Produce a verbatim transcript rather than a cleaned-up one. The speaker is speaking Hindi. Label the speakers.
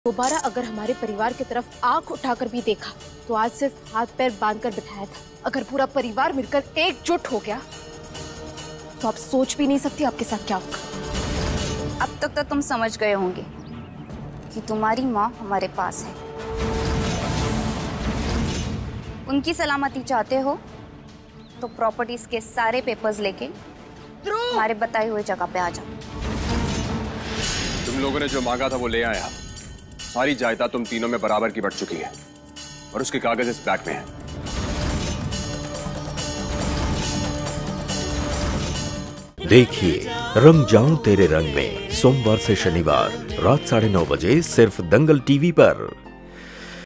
Speaker 1: दोबारा अगर हमारे परिवार की तरफ आंख उठाकर भी देखा तो आज सिर्फ हाथ पैर बांधकर बिठाया था। अगर पूरा परिवार मिलकर एकजुट हो गया तो आप सोच भी नहीं सकती आपके साथ क्या होगा।
Speaker 2: अब तक तो तुम समझ गए होंगे कि तुम्हारी माँ हमारे पास है। उनकी सलामती चाहते हो तो प्रॉपर्टीज के सारे पेपर्स लेके हमारे बताई हुए जगह पे आ जाओ।
Speaker 3: तुम लोगों ने जो मांगा था वो ले आया। सारी जायदाद तुम तीनों में बराबर की बढ़ चुकी है और उसके कागज इस बैग में है।
Speaker 4: देखिए रंग जाऊं तेरे रंग में सोमवार से शनिवार रात साढ़े नौ बजे सिर्फ दंगल टीवी पर।